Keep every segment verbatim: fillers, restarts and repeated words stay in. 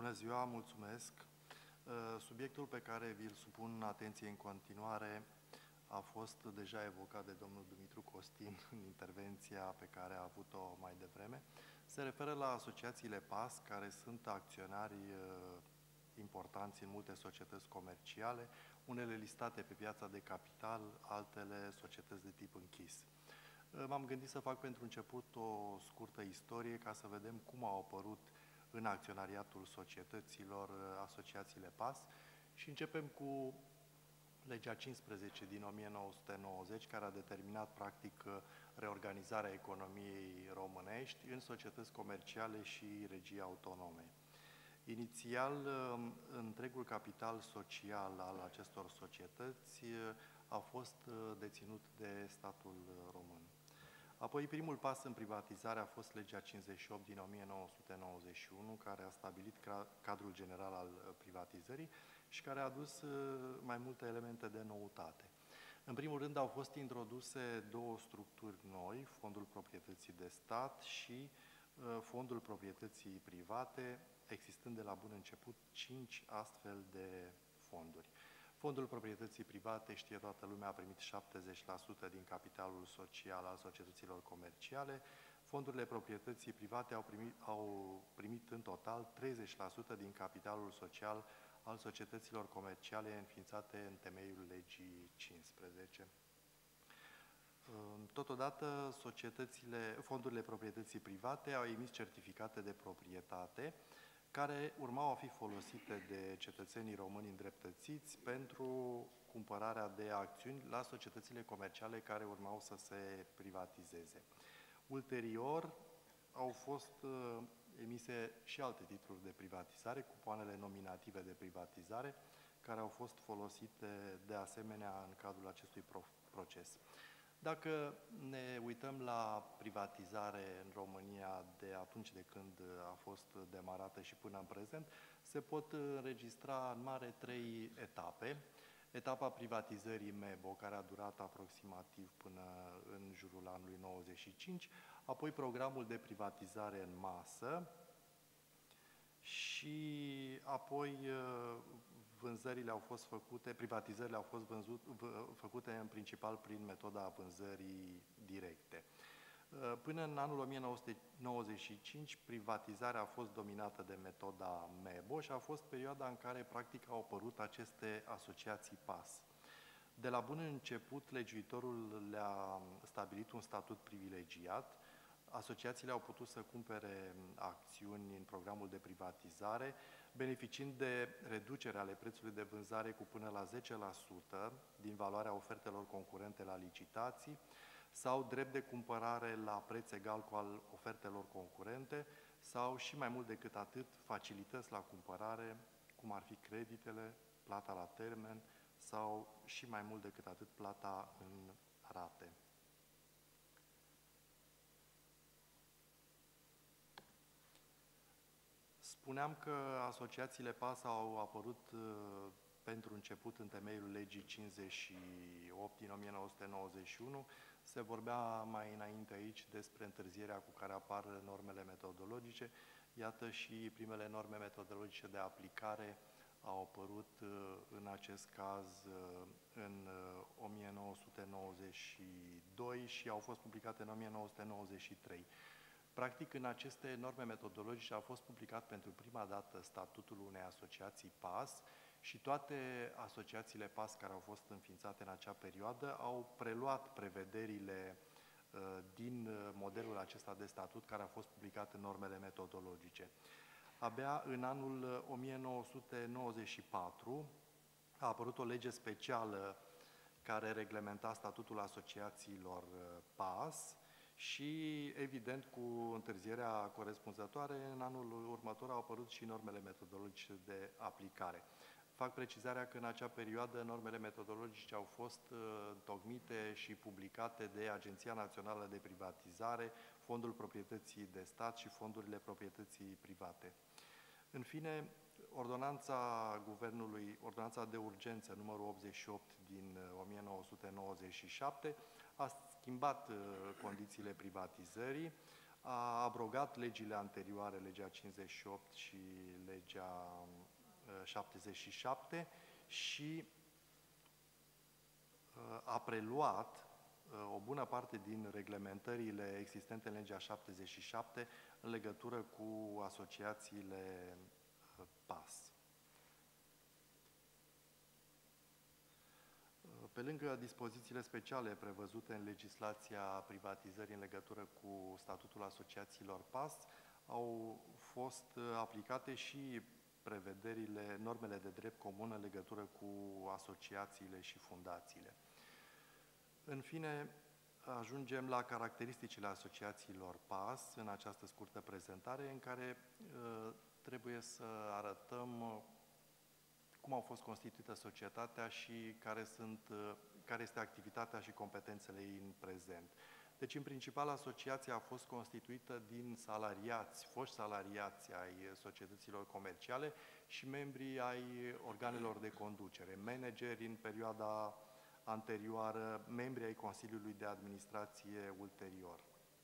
Bună ziua, mulțumesc. Subiectul pe care vi-l supun atenție în continuare a fost deja evocat de domnul Dumitru Costin în intervenția pe care a avut-o mai devreme. Se referă la asociațiile P A S, care sunt acționari importanți în multe societăți comerciale, unele listate pe piața de capital, altele societăți de tip închis. M-am gândit să fac pentru început o scurtă istorie ca să vedem cum au apărut în acționariatul societăților asociațiile P A S și începem cu legea cincisprezece din o mie nouă sute nouăzeci, care a determinat practic reorganizarea economiei românești în societăți comerciale și regii autonome. Inițial, întregul capital social al acestor societăți a fost deținut de statul român. Apoi, primul pas în privatizare a fost legea cincizeci și opt din o mie nouă sute nouăzeci și unu, care a stabilit cadrul general al privatizării și care a adus mai multe elemente de noutate. În primul rând, au fost introduse două structuri noi, Fondul Proprietății de Stat și Fondul Proprietății Private, existând de la bun început cinci astfel de fonduri. Fondul Proprietății Private, știe toată lumea, a primit șaptezeci la sută din capitalul social al societăților comerciale. Fondurile Proprietății Private au primit, au primit în total treizeci la sută din capitalul social al societăților comerciale înființate în temeiul legii cincisprezece. Totodată, societățile, fondurile Proprietății Private au emis certificate de proprietate care urmau a fi folosite de cetățenii români îndreptățiți pentru cumpărarea de acțiuni la societățile comerciale care urmau să se privatizeze. Ulterior, au fost emise și alte titluri de privatizare, cupoanele nominative de privatizare, care au fost folosite de asemenea în cadrul acestui proces. Dacă ne uităm la privatizare în România de atunci de când a fost demarată și până în prezent, se pot înregistra în mare trei etape. Etapa privatizării M E B O, care a durat aproximativ până în jurul anului nouăzeci și cinci, apoi programul de privatizare în masă și apoi vânzările au fost făcute, privatizările au fost vânzut, făcute în principal prin metoda vânzării directe. Până în anul o mie nouă sute nouăzeci și cinci, privatizarea a fost dominată de metoda M E B O și a fost perioada în care practic au apărut aceste asociații P A S. De la bun început, legiuitorul le-a stabilit un statut privilegiat. Asociațiile au putut să cumpere acțiuni în programul de privatizare, beneficiind de reducere ale prețului de vânzare cu până la zece la sută din valoarea ofertelor concurente la licitații sau drept de cumpărare la preț egal cu al ofertelor concurente sau, și mai mult decât atât, facilități la cumpărare, cum ar fi creditele, plata la termen sau, și mai mult decât atât, plata în rate. Spuneam că asociațiile P A S au apărut pentru început în temeiul legii cincizeci și opt din o mie nouă sute nouăzeci și unu. Se vorbea mai înainte aici despre întârzierea cu care apar normele metodologice. Iată, și primele norme metodologice de aplicare au apărut în acest caz în o mie nouă sute nouăzeci și doi și au fost publicate în o mie nouă sute nouăzeci și trei. Practic, în aceste norme metodologice a fost publicat pentru prima dată statutul unei asociații P A S și toate asociațiile P A S care au fost înființate în acea perioadă au preluat prevederile uh, din modelul acesta de statut care a fost publicat în normele metodologice. Abia în anul o mie nouă sute nouăzeci și patru a apărut o lege specială care reglementa statutul asociațiilor P A S, și, evident, cu întârzierea corespunzătoare, în anul următor au apărut și normele metodologice de aplicare. Fac precizarea că în acea perioadă normele metodologice au fost întocmite și publicate de Agenția Națională de Privatizare, Fondul Proprietății de Stat și Fondurile Proprietății Private. În fine, ordonanța Guvernului, ordonanța de urgență numărul optzeci și opt din o mie nouă sute nouăzeci și șapte, a schimbat condițiile privatizării, a abrogat legile anterioare, legea cincizeci și opt și legea șaptezeci și șapte și a preluat o bună parte din reglementările existente în legea șaptezeci și șapte în legătură cu asociațiile P A S. Pe lângă dispozițiile speciale prevăzute în legislația privatizării în legătură cu statutul asociațiilor P A S, au fost aplicate și prevederile, normele de drept comun în legătură cu asociațiile și fundațiile. În fine, ajungem la caracteristicile asociațiilor P A S în această scurtă prezentare, în care uh, trebuie să arătăm cum au fost constituită societatea și care, sunt, care este activitatea și competențele ei în prezent. Deci, în principal, asociația a fost constituită din salariați, foști salariați ai societăților comerciale și membrii ai organelor de conducere, manageri în perioada anterioară, membri ai Consiliului de Administrație ulterior.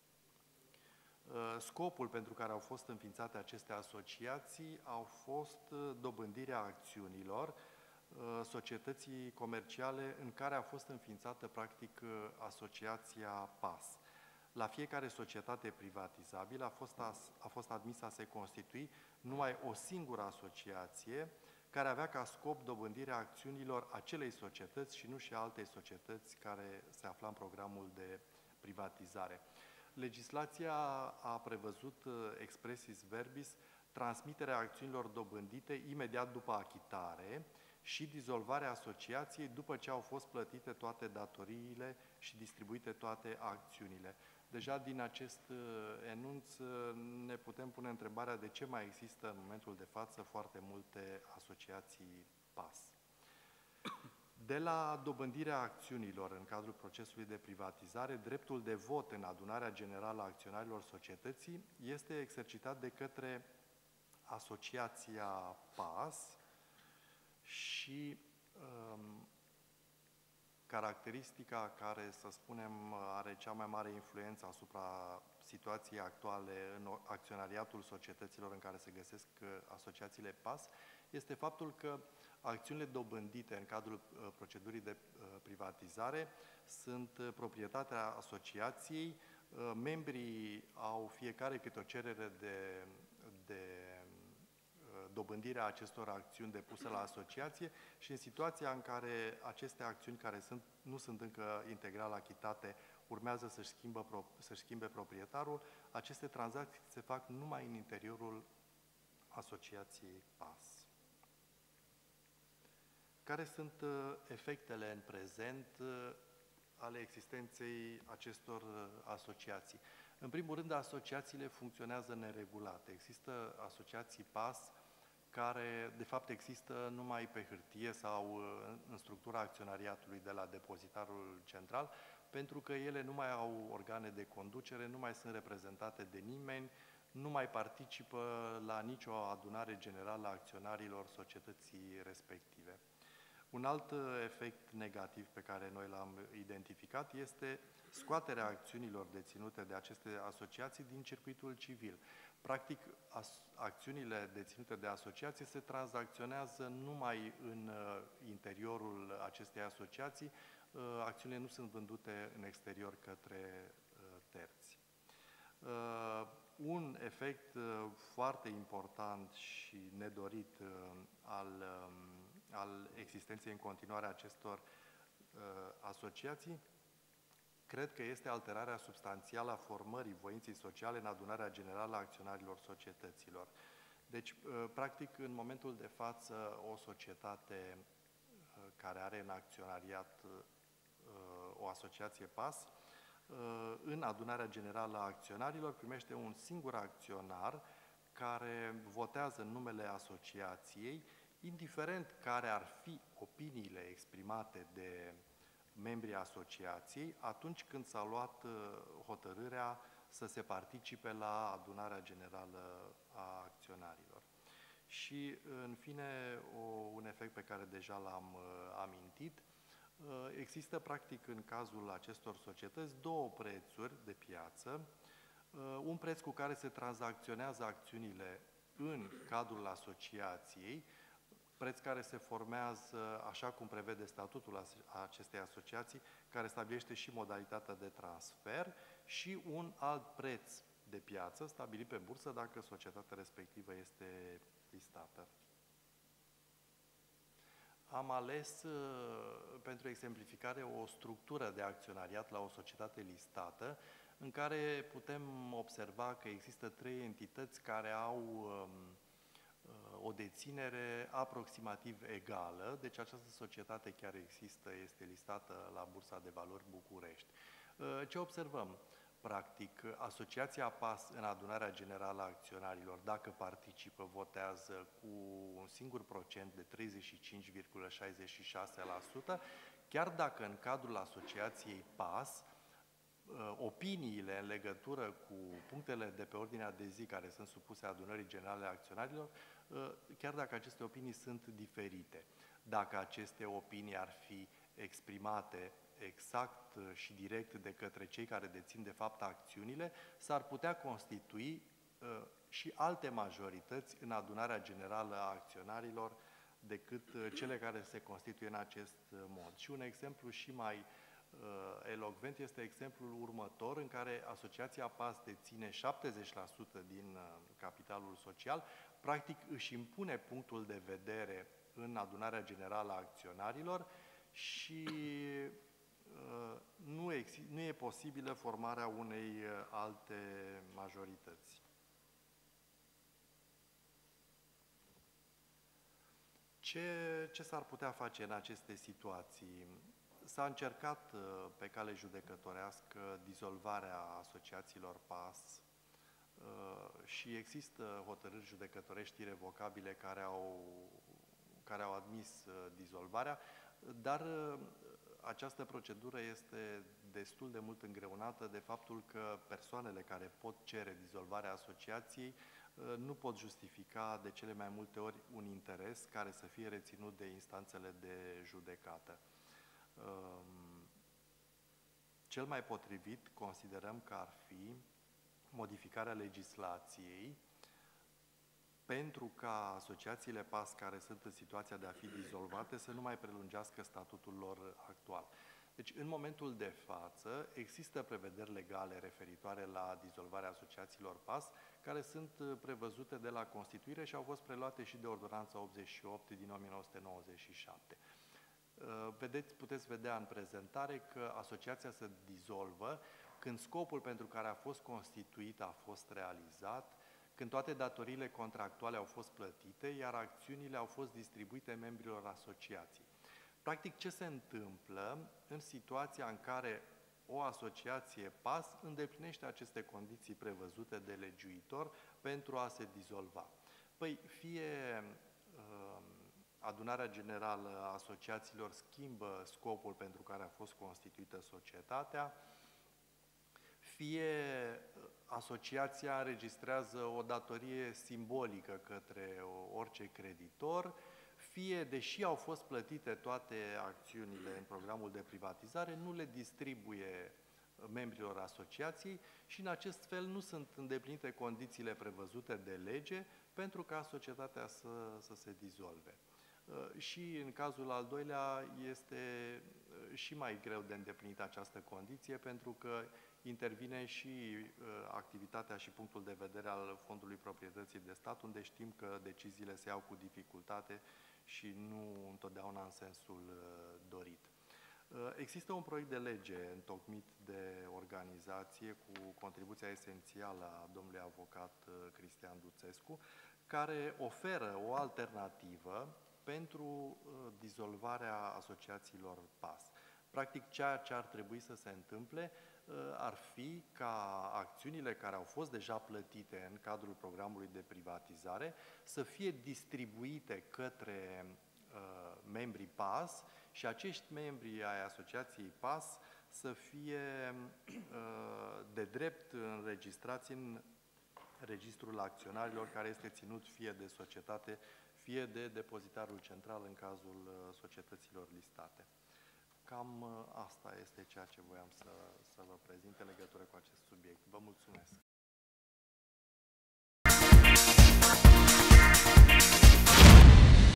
Scopul pentru care au fost înființate aceste asociații au fost dobândirea acțiunilor societății comerciale în care a fost înființată, practic, asociația P A S. La fiecare societate privatizabilă a fost, a fost admisă a se constitui numai o singură asociație care avea ca scop dobândirea acțiunilor acelei societăți și nu și altei societăți care se afla în programul de privatizare. Legislația a prevăzut expressis verbis transmiterea acțiunilor dobândite imediat după achitare și dizolvarea asociației după ce au fost plătite toate datoriile și distribuite toate acțiunile. Deja din acest enunț ne putem pune întrebarea de ce mai există în momentul de față foarte multe asociații P A S. De la dobândirea acțiunilor în cadrul procesului de privatizare, dreptul de vot în adunarea generală a acționarilor societății este exercitat de către asociația P A S și um, caracteristica care, să spunem, are cea mai mare influență asupra situației actuale în acționariatul societăților în care se găsesc asociațiile P A S este faptul că acțiunile dobândite în cadrul procedurii de privatizare sunt proprietatea asociației, membrii au fiecare câte o cerere de, de dobândirea acestor acțiuni depuse la asociație și în situația în care aceste acțiuni care sunt, nu sunt încă integral achitate urmează să-și să schimbe proprietarul, aceste tranzacții se fac numai în interiorul asociației P A S. Care sunt efectele în prezent ale existenței acestor asociații? În primul rând, asociațiile funcționează neregulate. Există asociații P A S care, de fapt, există numai pe hârtie sau în structura acționariatului de la depozitarul central, pentru că ele nu mai au organe de conducere, nu mai sunt reprezentate de nimeni, nu mai participă la nicio adunare generală a acționarilor societății respective. Un alt efect negativ pe care noi l-am identificat este scoaterea acțiunilor deținute de aceste asociații din circuitul civil. Practic, acțiunile deținute de asociații se tranzacționează numai în interiorul acestei asociații, acțiunile nu sunt vândute în exterior către terți. Un efect foarte important și nedorit al al existenței în continuare a acestor uh, asociații, cred că este alterarea substanțială a formării voinței sociale în adunarea generală a acționarilor societăților. Deci, uh, practic, în momentul de față, o societate uh, care are în acționariat uh, o asociație P A S, uh, în adunarea generală a acționarilor primește un singur acționar care votează în numele asociației, indiferent care ar fi opiniile exprimate de membrii asociației atunci când s-a luat hotărârea să se participe la adunarea generală a acționarilor. Și, în fine, o, un efect pe care deja l-am amintit, există, practic, în cazul acestor societăți, două prețuri de piață. Un preț cu care se tranzacționează acțiunile în cadrul asociației, preț care se formează așa cum prevede statutul acestei asociații, care stabilește și modalitatea de transfer, și un alt preț de piață stabilit pe bursă dacă societatea respectivă este listată. Am ales pentru exemplificare o structură de acționariat la o societate listată, în care putem observa că există trei entități care au o deținere aproximativ egală, deci această societate chiar există, este listată la Bursa de Valori București. Ce observăm? Practic, Asociația P A S în adunarea generală a acționarilor, dacă participă, votează cu un singur procent de treizeci și cinci virgulă șaizeci și șase la sută, chiar dacă în cadrul Asociației P A S opiniile în legătură cu punctele de pe ordinea de zi care sunt supuse adunării generale a acționarilor, chiar dacă aceste opinii sunt diferite. Dacă aceste opinii ar fi exprimate exact și direct de către cei care dețin de fapt acțiunile, s-ar putea constitui și alte majorități în adunarea generală a acționarilor decât cele care se constituie în acest mod. Și un exemplu și mai elocvent este exemplul următor, în care Asociația P A S deține șaptezeci la sută din capitalul social, practic își impune punctul de vedere în adunarea generală a acționarilor și nu, nu e posibilă formarea unei alte majorități. Ce, ce s-ar putea face în aceste situații? S-a încercat pe cale judecătorească dizolvarea asociațiilor P A S și există hotărâri judecătorești irevocabile care au, care au admis dizolvarea, dar această procedură este destul de mult îngreunată de faptul că persoanele care pot cere dizolvarea asociației nu pot justifica de cele mai multe ori un interes care să fie reținut de instanțele de judecată. Cel mai potrivit considerăm că ar fi modificarea legislației pentru ca asociațiile P A S care sunt în situația de a fi dizolvate să nu mai prelungească statutul lor actual. Deci, în momentul de față, există prevederi legale referitoare la dizolvarea asociațiilor P A S, care sunt prevăzute de la Constituire și au fost preluate și de Ordonanța optzeci și opt din o mie nouă sute nouăzeci și șapte. Vedeți, puteți vedea în prezentare că asociația se dizolvă când scopul pentru care a fost constituită a fost realizat, când toate datoriile contractuale au fost plătite, iar acțiunile au fost distribuite membrilor asociației. Practic, ce se întâmplă în situația în care o asociație P A S îndeplinește aceste condiții prevăzute de legiuitor pentru a se dizolva? Păi, fie uh, adunarea generală a asociațiilor schimbă scopul pentru care a fost constituită societatea, fie asociația înregistrează o datorie simbolică către orice creditor, fie, deși au fost plătite toate acțiunile în programul de privatizare, nu le distribuie membrilor asociației și în acest fel nu sunt îndeplinite condițiile prevăzute de lege pentru ca societatea să, să se dizolve. Și în cazul al doilea este și mai greu de îndeplinit această condiție pentru că intervine și activitatea și punctul de vedere al Fondului Proprietății de Stat, unde știm că deciziile se iau cu dificultate și nu întotdeauna în sensul dorit. Există un proiect de lege întocmit de organizație cu contribuția esențială a domnului avocat Cristian Duțescu, care oferă o alternativă pentru dizolvarea asociațiilor P A S. Practic, ceea ce ar trebui să se întâmple ar fi ca acțiunile care au fost deja plătite în cadrul programului de privatizare să fie distribuite către uh, membrii P A S și acești membri ai asociației P A S să fie uh, de drept înregistrați în registrul acționarilor care este ținut fie de societate, fie de depozitarul central în cazul societăților listate. Cam asta este ceea ce voiam să, să vă prezint în legătură cu acest subiect. Vă mulțumesc!